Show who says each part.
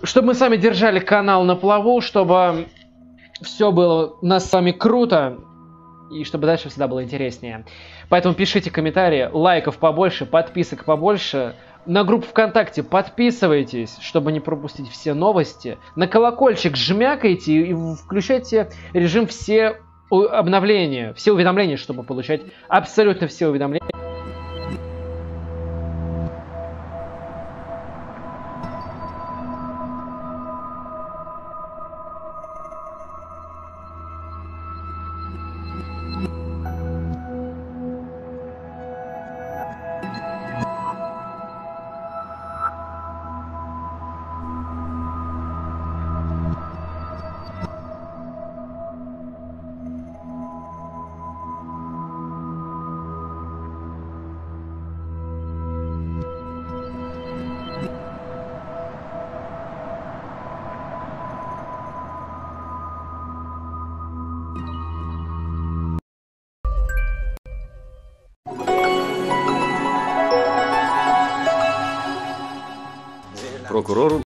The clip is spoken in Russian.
Speaker 1: чтобы мы с вами держали канал на плаву, чтобы все было у нас с вами круто, и чтобы дальше всегда было интереснее. Поэтому пишите комментарии, лайков побольше, подписок побольше. На группу ВКонтакте подписывайтесь, чтобы не пропустить все новости. На колокольчик жмякайте и включайте режим все обновления, все уведомления, чтобы получать абсолютно все уведомления.
Speaker 2: Прокурору